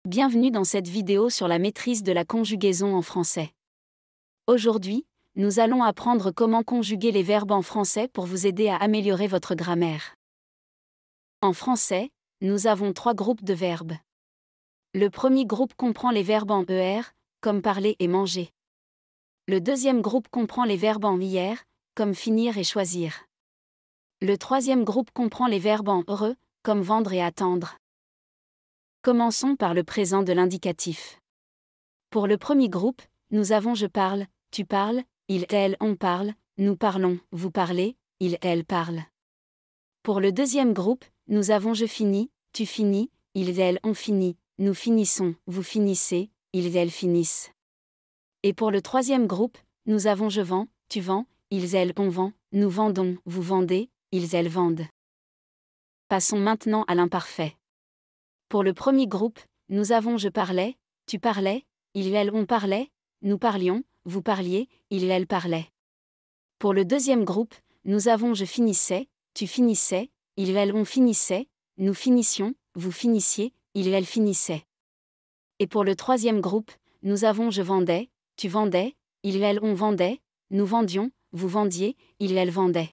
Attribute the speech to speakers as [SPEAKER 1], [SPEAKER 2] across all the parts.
[SPEAKER 1] Bienvenue dans cette vidéo sur la maîtrise de la conjugaison en français. Aujourd'hui, nous allons apprendre comment conjuguer les verbes en français pour vous aider à améliorer votre grammaire. En français, nous avons 3 groupes de verbes. Le premier groupe comprend les verbes en ER, comme parler et manger. Le deuxième groupe comprend les verbes en IR, comme finir et choisir. Le troisième groupe comprend les verbes en heureux, comme vendre et attendre. Commençons par le présent de l'indicatif. Pour le premier groupe, nous avons je parle, tu parles, il, elle, on parle, nous parlons, vous parlez, il, elle parle. Pour le deuxième groupe, nous avons je finis, tu finis, il, elle, on finit, nous finissons, vous finissez, ils, elles finissent. Et pour le troisième groupe, nous avons je vends, tu vends, ils, elles, on vend, nous vendons, vous vendez, ils, elles vendent. Passons maintenant à l'imparfait. Pour le premier groupe, nous avons je parlais, tu parlais, il, elle, on parlait, nous parlions, vous parliez, il, elle parlait. Pour le deuxième groupe, nous avons je finissais, tu finissais, il, elle, on finissait, nous finissions, vous finissiez, il, elle finissait. Et pour le troisième groupe, nous avons je vendais, tu vendais, il, elle, on vendait, nous vendions, vous vendiez, il, elle vendait.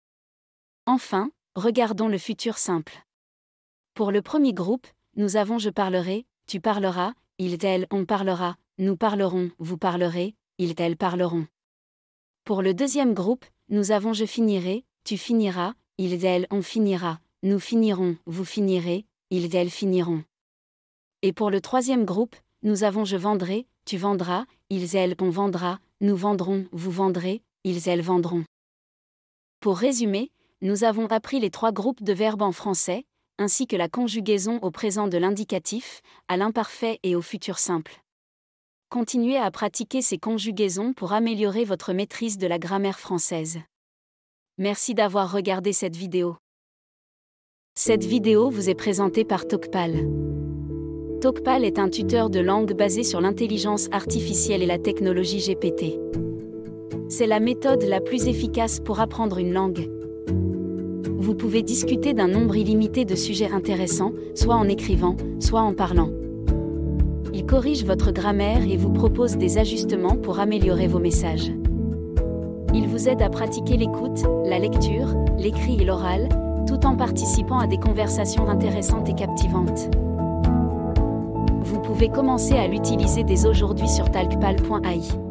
[SPEAKER 1] Enfin, regardons le futur simple. Pour le premier groupe, nous avons je parlerai, tu parleras, il, elle, on parlera, nous parlerons, vous parlerez, ils, elles parleront. Pour le deuxième groupe, nous avons je finirai, tu finiras, il, elle, on finira, nous finirons, vous finirez, ils, elles finiront. Et pour le troisième groupe, nous avons je vendrai, tu vendras, ils, elles, on vendra, nous vendrons, vous vendrez, ils, elles vendront. Pour résumer, nous avons appris les 3 groupes de verbes en français, ainsi que la conjugaison au présent de l'indicatif, à l'imparfait et au futur simple. Continuez à pratiquer ces conjugaisons pour améliorer votre maîtrise de la grammaire française. Merci d'avoir regardé cette vidéo. Cette vidéo vous est présentée par Talkpal. Talkpal est un tuteur de langue basé sur l'intelligence artificielle et la technologie GPT. C'est la méthode la plus efficace pour apprendre une langue. Vous pouvez discuter d'un nombre illimité de sujets intéressants, soit en écrivant, soit en parlant. Il corrige votre grammaire et vous propose des ajustements pour améliorer vos messages. Il vous aide à pratiquer l'écoute, la lecture, l'écrit et l'oral, tout en participant à des conversations intéressantes et captivantes. Vous pouvez commencer à l'utiliser dès aujourd'hui sur talkpal.ai.